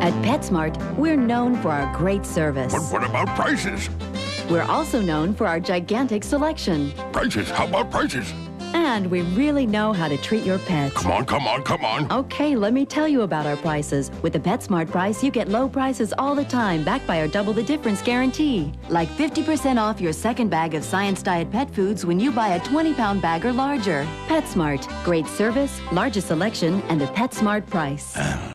At Petsmart, we're known for our great service. But what about prices? We're also known for our gigantic selection. Prices? How about prices? And we really know how to treat your pets. Come on, come on, come on. Okay, let me tell you about our prices. With the Petsmart price, you get low prices all the time, backed by our double the difference guarantee. Like 50% off your second bag of Science Diet pet foods when you buy a 20-pound bag or larger. Petsmart, great service, largest selection, and the Petsmart price.